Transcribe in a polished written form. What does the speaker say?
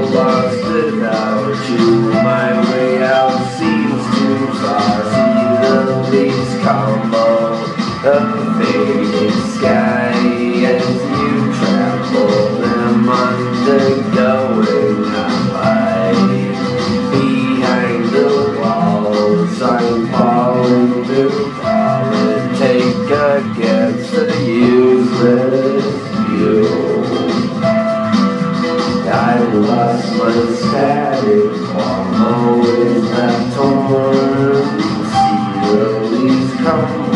lost without you. My way out seems too far. See the leaves crumble, the faded sky as you trample them undergoing a life. Behind the walls I'm falling to politic against the useless you. I lost my static form, always not torn. See the leaves crumble.